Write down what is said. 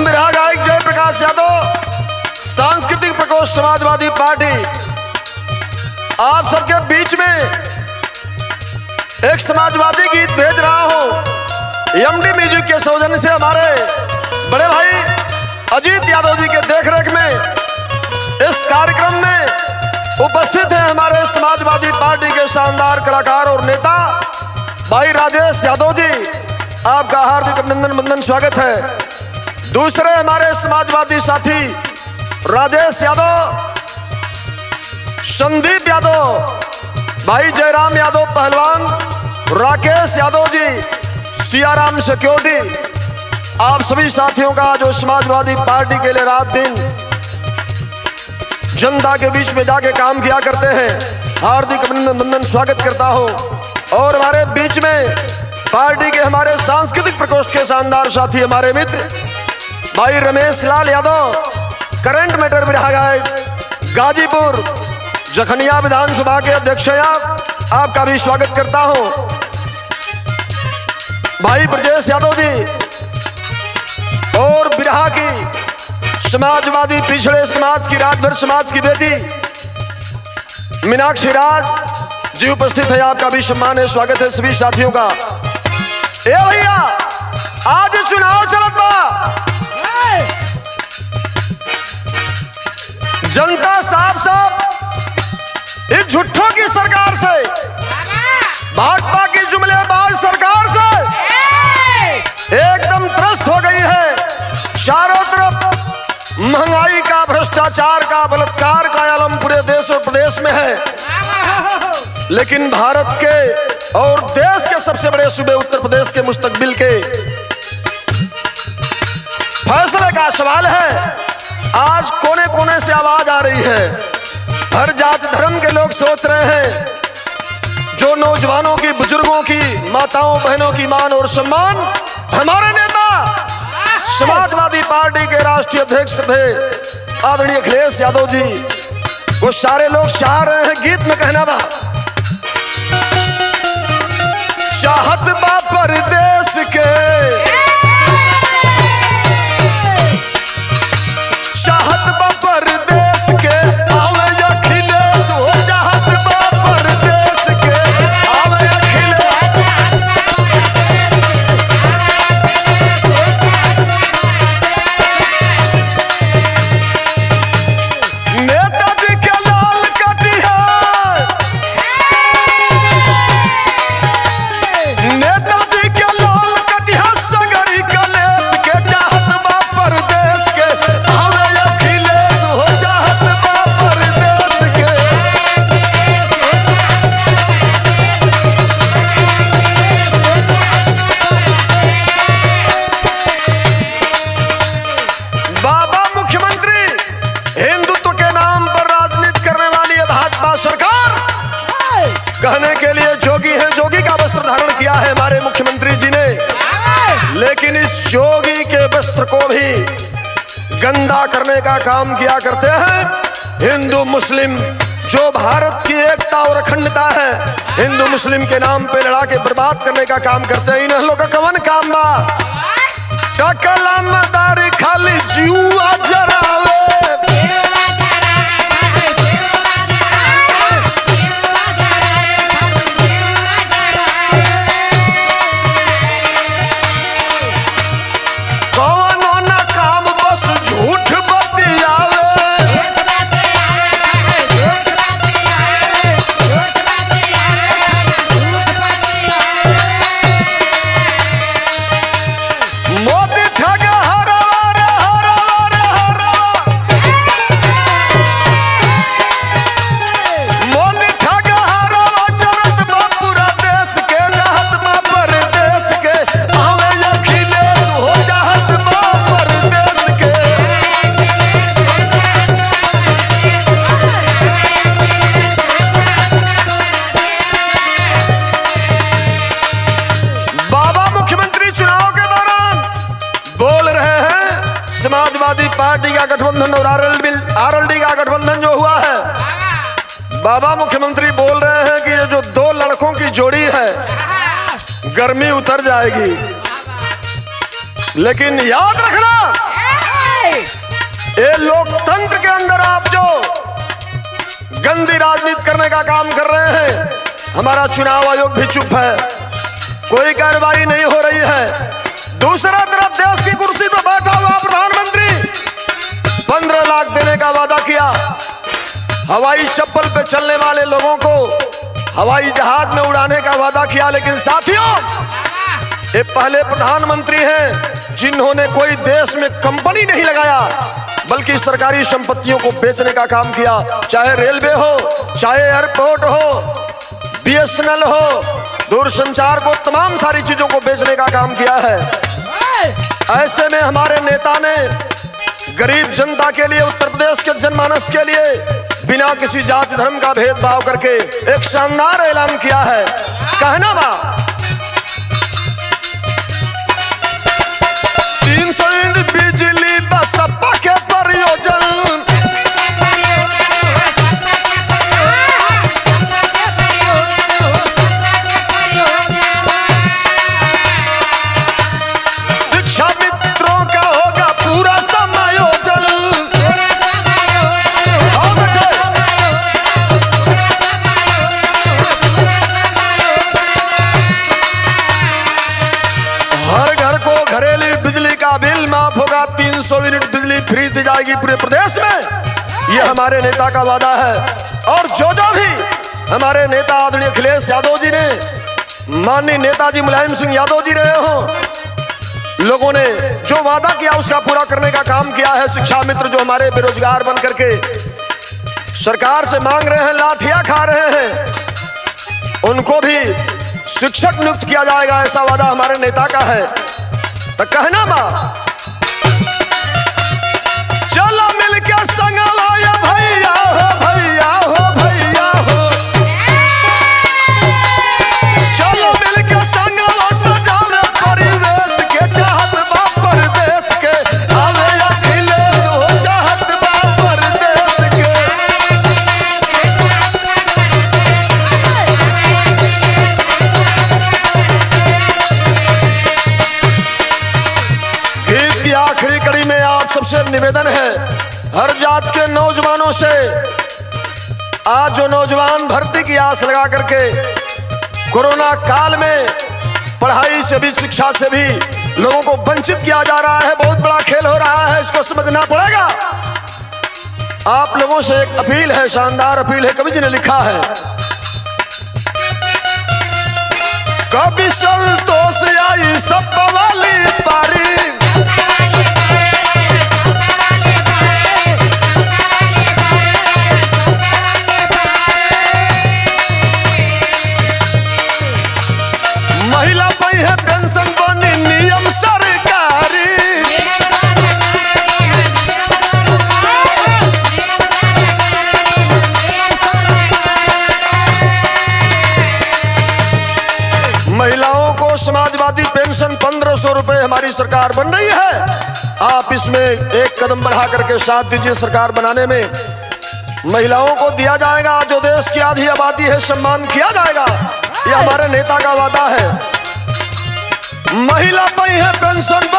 हम बिरहा गायक जयप्रकाश यादव, सांस्कृतिक प्रकोष्ठ समाजवादी पार्टी, आप सबके बीच में एक समाजवादी गीत भेज रहा हूं। एमडी म्यूजिक के सौजन्य से हमारे बड़े भाई अजीत यादव जी के देखरेख में इस कार्यक्रम में उपस्थित हैं हमारे समाजवादी पार्टी के शानदार कलाकार और नेता भाई राजेश यादव जी। आपका हार्दिक अभिनंदन वंदन स्वागत है। दूसरे हमारे समाजवादी साथी राजेश यादव, संदीप यादव, भाई जयराम यादव पहलवान, राकेश यादव जी, सियाराम सिक्योरिटी, आप सभी साथियों का जो समाजवादी पार्टी के लिए रात दिन जनता के बीच में जाके काम किया करते हैं, हार्दिक अभिनंदन वंदन स्वागत करता हूं। और हमारे बीच में पार्टी के हमारे सांस्कृतिक प्रकोष्ठ के शानदार साथी हमारे मित्र भाई रमेश लाल यादव, करंट मैटर बिरहा गायक गाजीपुर जखनिया विधानसभा के अध्यक्ष हैं आपका भी स्वागत करता हूं। भाई ब्रजेश यादव जी और बिरहा की समाजवादी पिछड़े समाज की राजभर समाज की बेटी मीनाक्षी राज जी उपस्थित है, आपका भी सम्मान है, स्वागत है सभी साथियों का। ए भैया आज चुनाव चलत बा, जनता साफ इस झूठों की सरकार से, भाजपा की जुमलेबाज सरकार से एकदम त्रस्त हो गई है। चारों तरफ महंगाई का, भ्रष्टाचार का, बलात्कार का आलम पूरे देश और प्रदेश में है। लेकिन भारत के और देश के सबसे बड़े सूबे उत्तर प्रदेश के मुस्तकबिल के फैसले का सवाल है। आज कोने कोने से आवाज आ रही है, हर जाति धर्म के लोग सोच रहे हैं जो नौजवानों की, बुजुर्गों की, माताओं बहनों की मान और सम्मान हमारे नेता समाजवादी पार्टी के राष्ट्रीय अध्यक्ष थे आदरणीय अखिलेश यादव जी, वो सारे लोग चाह रहे हैं। गीत में कहना बा, चाहत बा परदेश के, चाहत बा परदेश के, आवे अखिलेश हो, चाहत बा परदेश के, आवे अखिलेश। नेताजी के लाल कटिया, नेताजी के लाल कटिया सगरी कलेश के, चाहत बा परदेश के, आवे अखिलेश हो, चाहत बा परदेश के। बाबा मुख्यमंत्री, हिंदुत्व के नाम पर राजनीति करने वाली है भाजपा सरकार। कहने के लिए जोगी है, जोगी का वस्त्र धारण किया है हमारे मुख्यमंत्री जी ने, लेकिन इस जोगी के वस्त्र को भी गंदा करने का काम किया करते हैं हिंदू मुस्लिम। जो भारत की एकता और अखंडता है, हिंदू मुस्लिम के नाम पे लड़ा के बर्बाद करने का काम करते हैं। इन लोगों का कवन काम बा, कलमदारी खाली जुआ जरावे, कवनो ना काम बस झूठ बतियावे। मोदी ठग हरवा रे हरवा रे हरवा, मोदी ठग हरवा, चरत बा पूरा देश के, चाहत बा परदेश के, आवे अखिलेश हो, चाहत बा परदेश के। बाबा मुख्यमंत्री चुनाव के दौरान बोल रहे हैं समाजवादी पार्टी का गठबंधन और आरएलडी का गठबंधन जो हुआ है, बाबा मुख्यमंत्री बोल रहे हैं कि ये जो दो लड़कों की जोड़ी है गर्मी उतर जाएगी। लेकिन याद रखना ये लोकतंत्र के अंदर आप जो गंदी राजनीति करने का काम कर रहे हैं, हमारा चुनाव आयोग भी चुप है, कोई कार्रवाई नहीं हो रही है। दूसरा तरफ देश की कुर्सी पर बैठा हुआ प्रधानमंत्री 15 लाख देने का वादा किया, हवाई चप्पल पे चलने वाले लोगों को हवाई जहाज में उड़ाने का वादा किया। लेकिन साथियों, ये पहले प्रधानमंत्री हैं जिन्होंने कोई देश में कंपनी नहीं लगाया, बल्कि सरकारी संपत्तियों को बेचने का काम किया। चाहे रेलवे हो, चाहे एयरपोर्ट हो, BSNL हो, दूरसंचार को, तमाम सारी चीजों को बेचने का काम किया है। ऐसे में हमारे नेता ने गरीब जनता के लिए, उत्तर प्रदेश के जनमानस के लिए बिना किसी जाति धर्म का भेदभाव करके एक शानदार ऐलान किया है। कहना बा 300 यूनिट बिजली बसपा के प्रयोजन, शिक्षा मित्रों का होगा पूरा समायोजन। हर घर को घरेलू बिजली का बिल माफ होगा, 300 यूनिट बिजली फ्री दी जाएगी पूरे प्रदेश में। यह हमारे नेता का वादा है। और जो भी हमारे नेता आदरणीय अखिलेश यादव जी ने, माननीय नेताजी मुलायम सिंह यादव जी रहे हो, लोगों ने जो वादा किया उसका पूरा करने का काम किया है। शिक्षा मित्र जो हमारे बेरोजगार बन करके सरकार से मांग रहे हैं, लाठियां खा रहे हैं, उनको भी शिक्षक नियुक्त किया जाएगा, ऐसा वादा हमारे नेता का है। तो कहना बा चलो मिलके संगवाया भैया हो, भैया हो, भैया हो, चलो मिलके संगवा सजावे परिवेश के, चाहत बा परदेश के, आवे अखिलेश हो, चाहत बा परदेश के। गीत की आखिरी कड़ी में आप सबसे निवेदन है, हर जात के नौजवानों से, आज जो नौजवान भर्ती की आस लगा करके कोरोना काल में पढ़ाई से भी, शिक्षा से भी लोगों को वंचित किया जा रहा है, बहुत बड़ा खेल हो रहा है, इसको समझना पड़ेगा। आप लोगों से एक अपील है, शानदार अपील है, कवि जी ने लिखा है, कभी संतोष आई सब वाली पारी, महिला पाई है पेंशन बनी नियम सरकारी, महिलाओं को समाजवादी पेंशन 1500 रुपए हमारी सरकार बन रही है। आप इसमें एक कदम बढ़ा करके साथ दीजिए, सरकार बनाने में महिलाओं को दिया जाएगा, जो देश की आधी आबादी है, सम्मान किया जाएगा, यह हमारे नेता का वादा है। महिला पाई है पेंशन